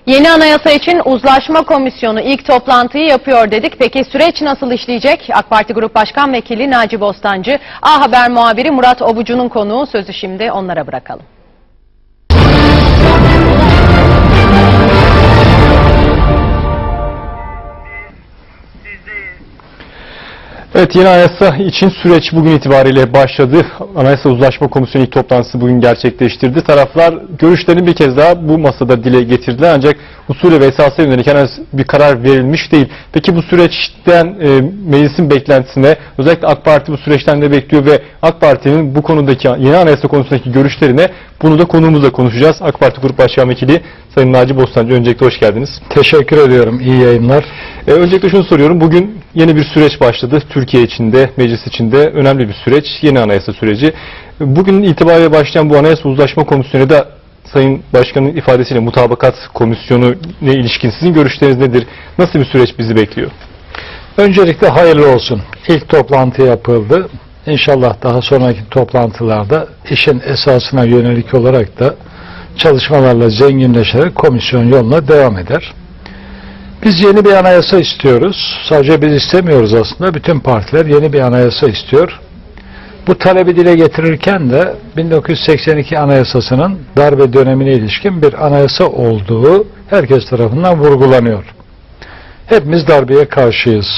Yeni anayasa için uzlaşma komisyonu ilk toplantıyı yapıyor dedik. Peki süreç nasıl işleyecek? AK Parti Grup Başkan Vekili Naci Bostancı, A Haber muhabiri Murat Obucu'nun konuğu, sözü şimdi onlara bırakalım. Evet, yeni anayasa için süreç bugün itibariyle başladı. Anayasa Uzlaşma Komisyonu ilk toplantısı bugün gerçekleştirdi. Taraflar görüşlerini bir kez daha bu masada dile getirdiler. Ancak usulü ve esasa yönelik henüz bir karar verilmiş değil. Peki bu süreçten meclisin beklentisine, özellikle AK Parti bu süreçten de bekliyor ve AK Parti'nin bu konudaki yeni anayasa konusundaki görüşlerine bunu da konuğumuzla konuşacağız. AK Parti Grup Başkan Vekili Sayın Naci Bostancı, öncelikle hoş geldiniz. Teşekkür ediyorum. İyi yayınlar. Öncelikle şunu soruyorum. Bugün yeni bir süreç başladı. Türkiye içinde, meclis içinde önemli bir süreç. Yeni anayasa süreci. Bugün itibariyle başlayan bu Anayasa Uzlaşma Komisyonu da Sayın Başkan'ın ifadesiyle mutabakat komisyonu ile ilişkin sizin görüşleriniz nedir? Nasıl bir süreç bizi bekliyor? Öncelikle hayırlı olsun. İlk toplantı yapıldı. İnşallah daha sonraki toplantılarda işin esasına yönelik olarak da çalışmalarla zenginleşerek komisyon yoluna devam eder. Biz yeni bir anayasa istiyoruz. Sadece biz istemiyoruz aslında. Bütün partiler yeni bir anayasa istiyor. Bu talebi dile getirirken de 1982 Anayasası'nın darbe dönemine ilişkin bir anayasa olduğu herkes tarafından vurgulanıyor. Hepimiz darbeye karşıyız.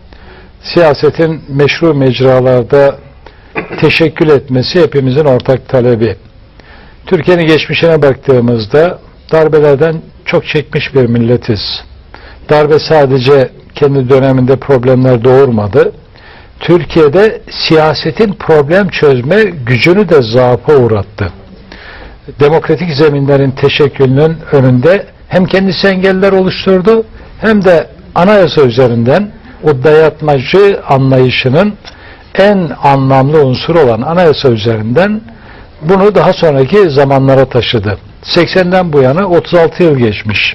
Siyasetin meşru mecralarda teşekkül etmesi hepimizin ortak talebi. Türkiye'nin geçmişine baktığımızda darbelerden çok çekmiş bir milletiz. Darbe sadece kendi döneminde problemler doğurmadı. Türkiye'de siyasetin problem çözme gücünü de zaafa uğrattı. Demokratik zeminlerin teşekkülünün önünde hem kendisi engeller oluşturdu hem de anayasa üzerinden o dayatmacı anlayışının en anlamlı unsuru olan anayasa üzerinden bunu daha sonraki zamanlara taşıdı. 80'den bu yana 36 yıl geçmiş.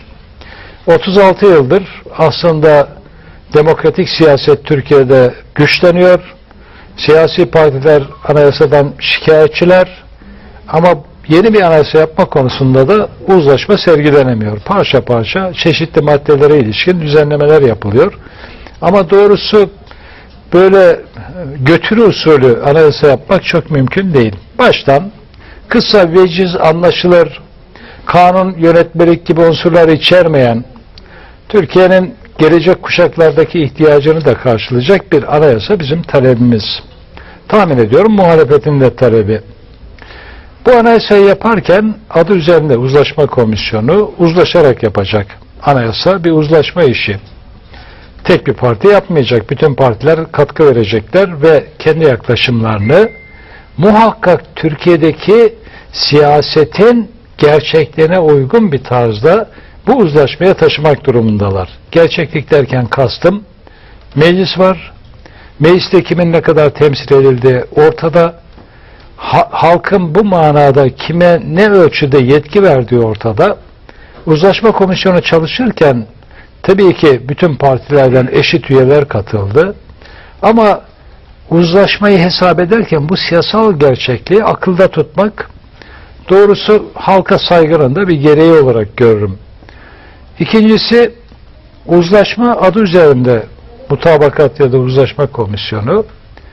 36 yıldır aslında demokratik siyaset Türkiye'de güçleniyor. Siyasi partiler anayasadan şikayetçiler ama yeni bir anayasa yapma konusunda da uzlaşma sergilenemiyor. Parça parça çeşitli maddelere ilişkin düzenlemeler yapılıyor. Ama doğrusu böyle götürü usulü anayasa yapmak çok mümkün değil. Baştan kısa, veciz, anlaşılır, kanun, yönetmelik gibi unsurları içermeyen, Türkiye'nin gelecek kuşaklardaki ihtiyacını da karşılayacak bir anayasa bizim talebimiz. Tahmin ediyorum muhalefetin de talebi. Bu anayasayı yaparken adı üzerinde uzlaşma komisyonu, uzlaşarak yapacak. Anayasa bir uzlaşma işi. Tek bir parti yapmayacak. Bütün partiler katkı verecekler ve kendi yaklaşımlarını muhakkak Türkiye'deki siyasetin gerçekliğine uygun bir tarzda bu uzlaşmaya taşımak durumundalar. Gerçeklik derken kastım, meclis var. Mecliste kimin ne kadar temsil edildiği ortada. Halkın bu manada kime ne ölçüde yetki verdiği ortada. Uzlaşma komisyonu çalışırken tabii ki bütün partilerden eşit üyeler katıldı. Ama uzlaşmayı hesap ederken bu siyasal gerçekliği akılda tutmak doğrusu halka saygının da bir gereği olarak görürüm. İkincisi, uzlaşma adı üzerinde mutabakat ya da uzlaşma komisyonu.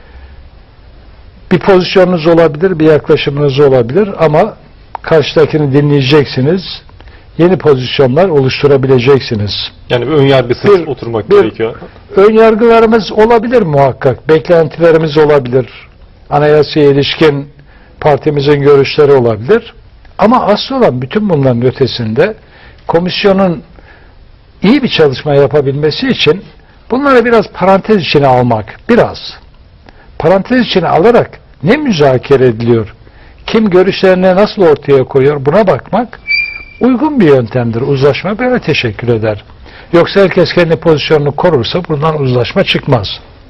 Bir pozisyonunuz olabilir, bir yaklaşımınız olabilir ama karşıdakini dinleyeceksiniz. Yeni pozisyonlar oluşturabileceksiniz. Yani bir önyargısız oturmak gerekiyor. Önyargılarımız olabilir muhakkak. Beklentilerimiz olabilir. Anayasaya ilişkin partimizin görüşleri olabilir. Ama asıl olan bütün bunların ötesinde komisyonun iyi bir çalışma yapabilmesi için bunları biraz parantez içine almak, parantez içine alarak ne müzakere ediliyor, kim görüşlerini nasıl ortaya koyuyor buna bakmak uygun bir yöntemdir. Uzlaşma böyle teşekkür eder. Yoksa herkes kendi pozisyonunu korursa buradan uzlaşma çıkmaz.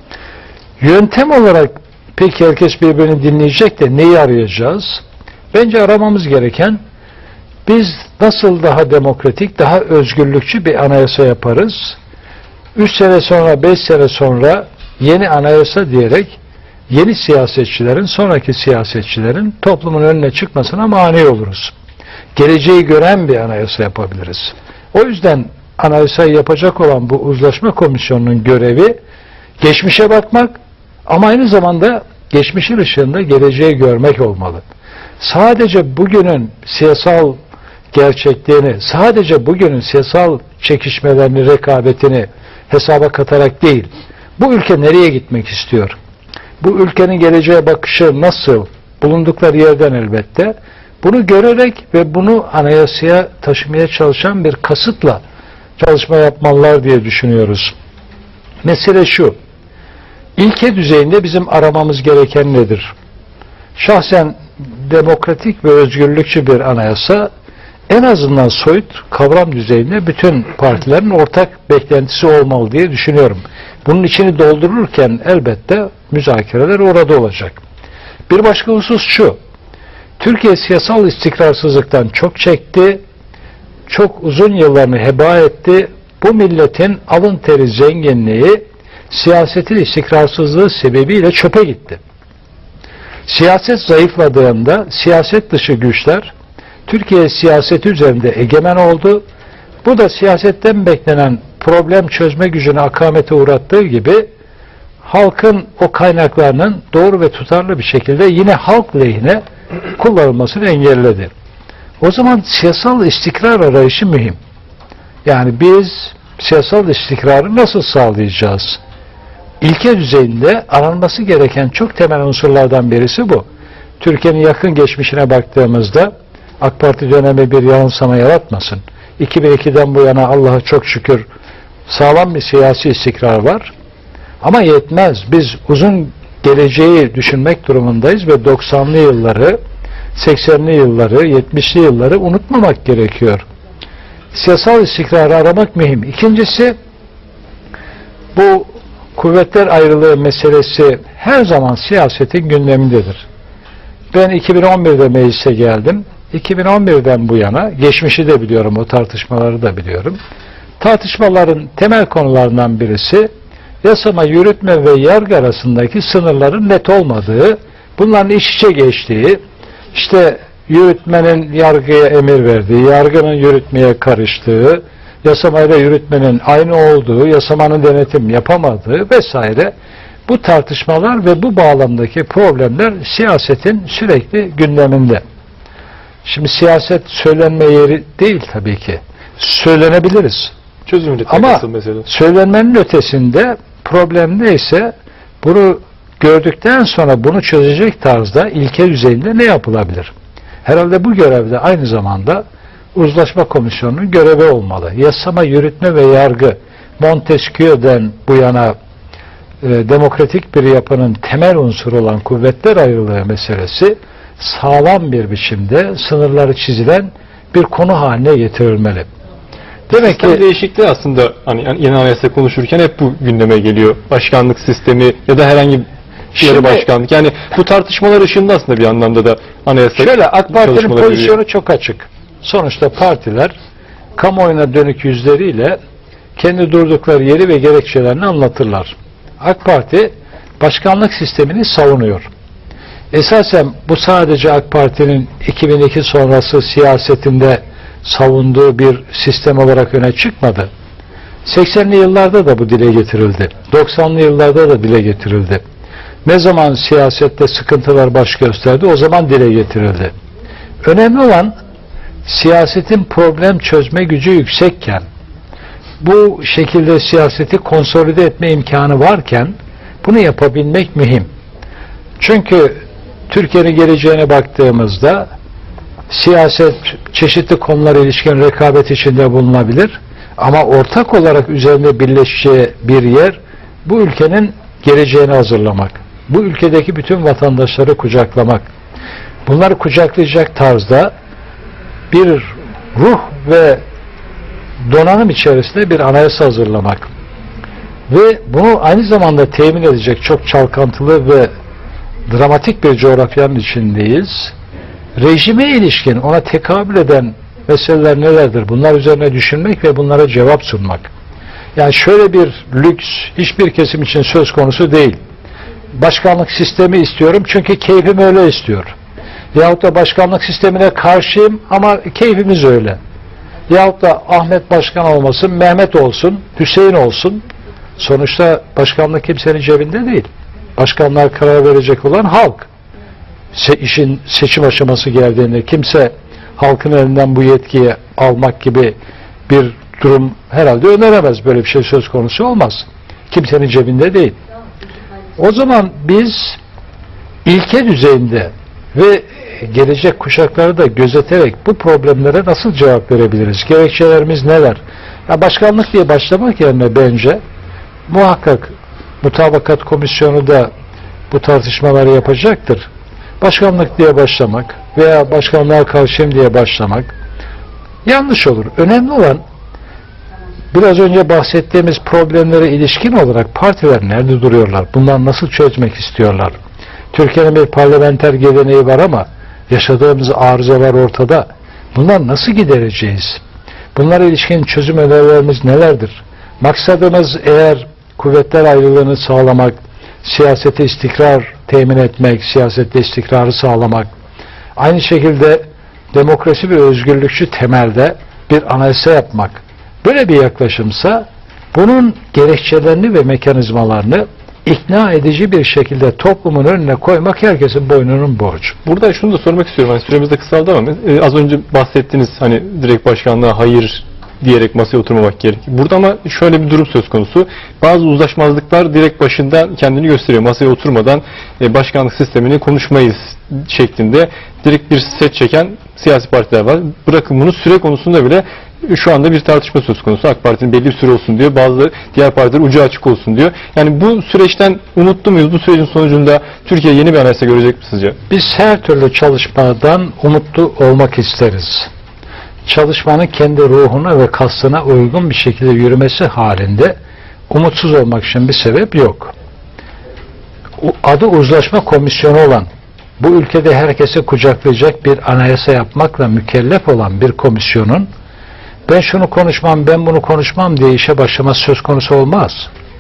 Yöntem olarak peki herkes birbirini dinleyecek de neyi arayacağız? Bence aramamız gereken biz nasıl daha demokratik, daha özgürlükçü bir anayasa yaparız? 3 sene sonra, 5 sene sonra yeni anayasa diyerek yeni siyasetçilerin, sonraki siyasetçilerin toplumun önüne çıkmasına mani oluruz. Geleceği gören bir anayasa yapabiliriz. O yüzden anayasayı yapacak olan bu uzlaşma komisyonunun görevi geçmişe bakmak ama aynı zamanda geçmişin ışığında geleceği görmek olmalı. Sadece bugünün siyasal gerçekliğini, sadece bugünün siyasal çekişmelerini, rekabetini hesaba katarak değil, bu ülke nereye gitmek istiyor? Bu ülkenin geleceğe bakışı nasıl? Bulundukları yerden elbette. Bunu görerek ve bunu anayasaya taşımaya çalışan bir kasıtla çalışma yapmalılar diye düşünüyoruz. Mesele şu, ilke düzeyinde bizim aramamız gereken nedir? Şahsen demokratik ve özgürlükçü bir anayasa en azından soyut kavram düzeyinde bütün partilerin ortak beklentisi olmalı diye düşünüyorum. Bunun içini doldururken elbette müzakereler orada olacak. Bir başka husus şu, Türkiye siyasal istikrarsızlıktan çok çekti, çok uzun yıllarını heba etti. Bu milletin alın teri zenginliği siyasetin istikrarsızlığı sebebiyle çöpe gitti. Siyaset zayıfladığında siyaset dışı güçler Türkiye siyaseti üzerinde egemen oldu. Bu da siyasetten beklenen problem çözme gücünü akamete uğrattığı gibi halkın o kaynaklarının doğru ve tutarlı bir şekilde yine halk lehine kullanılmasını engelledi. O zaman siyasal istikrar arayışı mühim. Yani biz siyasal istikrarı nasıl sağlayacağız? İlke düzeyinde aranması gereken çok temel unsurlardan birisi bu. Türkiye'nin yakın geçmişine baktığımızda AK Parti dönemi bir yanılsama yaratmasın. 2002'den bu yana Allah'a çok şükür sağlam bir siyasi istikrar var. Ama yetmez. Biz uzun geleceği düşünmek durumundayız ve 90'lı yılları, 80'li yılları, 70'li yılları unutmamak gerekiyor. Siyasal istikrarı aramak mühim. İkincisi, bu kuvvetler ayrılığı meselesi her zaman siyasetin gündemindedir. Ben 2011'de meclise geldim. 2011'den bu yana, geçmişi de biliyorum, o tartışmaları da biliyorum. Tartışmaların temel konularından birisi, yasama, yürütme ve yargı arasındaki sınırların net olmadığı, bunların iç içe geçtiği, işte yürütmenin yargıya emir verdiği, yargının yürütmeye karıştığı, yasamayla yürütmenin aynı olduğu, yasamanın denetim yapamadığı vesaire, bu tartışmalar ve bu bağlamdaki problemler siyasetin sürekli gündeminde. Şimdi siyaset söylenme yeri değil tabii ki. Söylenebiliriz. Çözüm üretmek ama nasıl mesela? Söylenmenin ötesinde problem neyse bunu gördükten sonra bunu çözecek tarzda ilke düzeyinde ne yapılabilir? Herhalde bu görevde aynı zamanda uzlaşma komisyonunun görevi olmalı. Yasama, yürütme ve yargı Montesquieu'den bu yana demokratik bir yapının temel unsuru olan kuvvetler ayrılığı meselesi sağlam bir biçimde sınırları çizilen bir konu haline getirilmeli. Demek ki değişikliği aslında hani yeni anayasa konuşurken hep bu gündeme geliyor. Başkanlık sistemi ya da herhangi bir yarı başkanlık. Yani bu tartışmalar ışığında aslında bir anlamda da anayasa şöyle, AK Parti'nin çalışmaları pozisyonu yürüyor. çok açık. Sonuçta partiler kamuoyuna dönük yüzleriyle kendi durdukları yeri ve gerekçelerini anlatırlar. AK Parti başkanlık sistemini savunuyor. Esasen bu sadece AK Parti'nin 2002 sonrası siyasetinde savunduğu bir sistem olarak öne çıkmadı. 80'li yıllarda da bu dile getirildi. 90'lı yıllarda da dile getirildi. Ne zaman siyasette sıkıntılar baş gösterdi, o zaman dile getirildi. Önemli olan siyasetin problem çözme gücü yüksekken, bu şekilde siyaseti konsolide etme imkanı varken bunu yapabilmek mühim. Çünkü Türkiye'nin geleceğine baktığımızda siyaset çeşitli konulara ilişkin rekabet içinde bulunabilir ama ortak olarak üzerinde birleşeceği bir yer bu ülkenin geleceğini hazırlamak. Bu ülkedeki bütün vatandaşları kucaklamak. Bunları kucaklayacak tarzda bir ruh ve donanım içerisinde bir anayasa hazırlamak. Ve bunu aynı zamanda temin edecek çok çalkantılı ve dramatik bir coğrafyanın içindeyiz. Rejime ilişkin ona tekabül eden meseleler nelerdir? Bunlar üzerine düşünmek ve bunlara cevap sunmak. Yani şöyle bir lüks hiçbir kesim için söz konusu değil. Başkanlık sistemi istiyorum çünkü keyfim öyle istiyor. Yahut da başkanlık sistemine karşıyım ama keyfimiz öyle. Yahut da Ahmet Başkan olmasın, Mehmet olsun, Hüseyin olsun. Sonuçta başkanlık kimsenin cebinde değil. Başkanlar karar verecek olan halk. İşin seçim aşaması geldiğinde kimse halkın elinden bu yetkiyi almak gibi bir durum herhalde öneremez. Böyle bir şey söz konusu olmaz. Kimsenin cebinde değil. O zaman biz ilke düzeyinde ve gelecek kuşakları da gözeterek bu problemlere nasıl cevap verebiliriz? Gerekçelerimiz neler? Ya başkanlık diye başlamak yerine bence muhakkak mutabakat komisyonu da bu tartışmaları yapacaktır. Başkanlık diye başlamak veya başkanlığa karşıyım diye başlamak yanlış olur. Önemli olan biraz önce bahsettiğimiz problemlere ilişkin olarak partiler nerede duruyorlar? Bunlar nasıl çözmek istiyorlar? Türkiye'nin bir parlamenter geleneği var ama yaşadığımız arızalar ortada. Bunlar nasıl gidereceğiz? Bunlara ilişkin çözüm önerilerimiz nelerdir? Maksadımız eğer kuvvetler ayrılığını sağlamak, siyasete istikrar temin etmek, siyasette istikrarı sağlamak, aynı şekilde demokrasi ve özgürlükçü temelde bir anayasa yapmak. Böyle bir yaklaşımsa bunun gerekçelerini ve mekanizmalarını ikna edici bir şekilde toplumun önüne koymak herkesin boynunun borcu. Burada şunu da sormak istiyorum. Hani süremiz de kısaldı ama az önce bahsettiniz hani direkt başkanlığa hayır diyerek masaya oturmamak gerek. Burada ama şöyle bir durum söz konusu. Bazı uzlaşmazlıklar direkt başından kendini gösteriyor. Masaya oturmadan başkanlık sistemini konuşmayız şeklinde direkt bir set çeken siyasi partiler var. Bırakın bunu süre konusunda bile şu anda bir tartışma söz konusu. AK Parti'nin belli bir süre olsun diyor. Bazı diğer partiler ucu açık olsun diyor. Yani bu süreçten umutlu muyuz? Bu sürecin sonucunda Türkiye yeni bir anayasa görecek mi sizce? Biz her türlü çalışmadan umutlu olmak isteriz. Çalışmanın kendi ruhuna ve kastına uygun bir şekilde yürümesi halinde umutsuz olmak için bir sebep yok. Adı uzlaşma komisyonu olan, bu ülkede herkesi kucaklayacak bir anayasa yapmakla mükellef olan bir komisyonun ben şunu konuşmam, ben bunu konuşmam diye işe başlaması söz konusu olmaz.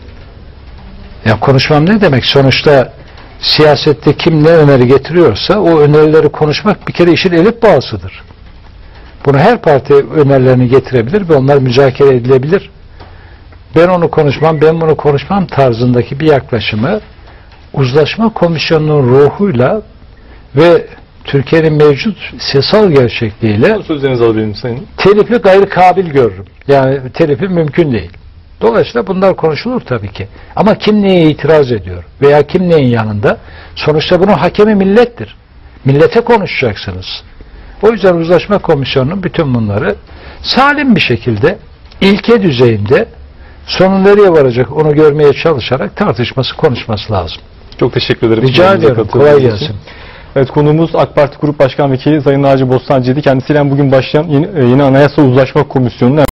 Ya konuşmam ne demek? Sonuçta siyasette kim ne öneri getiriyorsa o önerileri konuşmak bir kere işin elif bağısıdır. Bunu her parti önerilerini getirebilir ve onlar müzakere edilebilir. Ben onu konuşmam, ben bunu konuşmam tarzındaki bir yaklaşımı uzlaşma komisyonunun ruhuyla ve Türkiye'nin mevcut siyasal gerçekliğiyle Sözlerinizi alabilirim sayın. telifi gayri kabil görürüm. Yani telifi mümkün değil. Dolayısıyla bunlar konuşulur tabii ki. Ama kim neye itiraz ediyor veya kim neyin yanında? Sonuçta bunun hakemi millettir. Millete konuşacaksınız. O yüzden uzlaşma komisyonunun bütün bunları salim bir şekilde ilke düzeyinde sonu nereye varacak onu görmeye çalışarak tartışması, konuşması lazım. Çok teşekkür ederim. Rica ediyorum. Kolay gelsin. Evet, konuğumuz AK Parti Grup Başkan Vekili Sayın Naci Bostancı'ydı. Kendisiyle bugün başlayan yeni Anayasa Uzlaşma Komisyonu'nun